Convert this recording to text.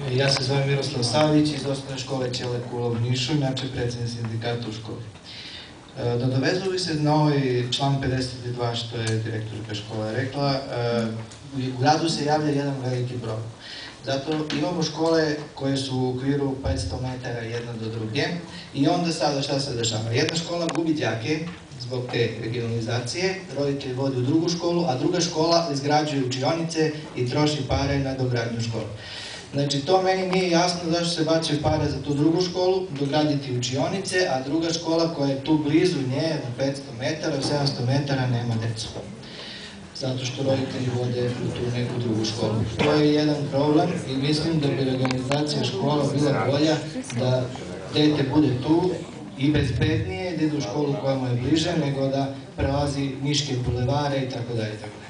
Ja se zovem Miroslav Savić iz osnovne škole Ćele Kula u Nišu, inače predsjednik sindikata u školi. Nadovezao bih se na ovaj član 52 što je direktorka škola rekla. U gradu se javlja jedan veliki problem. Zato imamo škole koje su u okviru 500 metara jedna do druge i onda sada šta se dešava? Jedna škola gubi đake zbog te regionalizacije, roditelji vode u drugu školu, a druga škola izgrađuje učionice i troši pare na dogradnju škole. Znači, to meni nije jasno zašto se bače pare za tu drugu školu, dograditi učionice, a druga škola koja je tu blizu nje, na 500 metara, 700 metara, nema decu. Zato što roditelji vode u tu neku drugu školu. To je jedan problem i mislim da bi regionalizacija škola bila bolja da dete bude tu i bezbednije, da ide u školu koja mu je bliže, nego da prelazi Niške bulevare i tako dalje.